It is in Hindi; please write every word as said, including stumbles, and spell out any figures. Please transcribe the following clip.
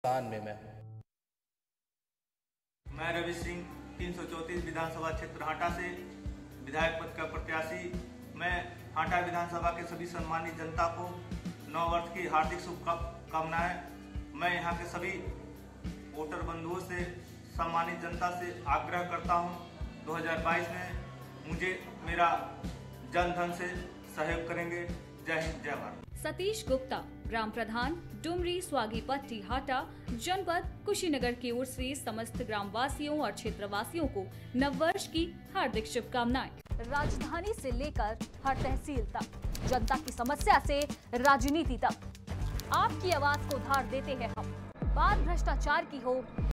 स्थान में मैं हूँ। मैं रवि सिंह तीन सौ चौंतीस विधानसभा क्षेत्र हाटा से विधायक पद का प्रत्याशी। मैं हाटा विधानसभा के सभी सम्मानित जनता को नव वर्ष की हार्दिक शुभकामनाएं। मैं यहाँ के सभी वोटर बंधुओं से, सम्मानित जनता से आग्रह करता हूँ दो हज़ार बाईस में मुझे मेरा जन धन से सहयोग करेंगे। जय हिंद, जय भारत। सतीश गुप्ता, ग्राम प्रधान, डुमरी स्वागीपट्टी हाटा, जनपद कुशीनगर की ओर से समस्त ग्रामवासियों और क्षेत्रवासियों को नववर्ष की हार्दिक शुभकामनाएं। राजधानी से लेकर हर तहसील तक, जनता की समस्या से राजनीति तक, आपकी आवाज को धार देते हैं हम। बात भ्रष्टाचार की हो,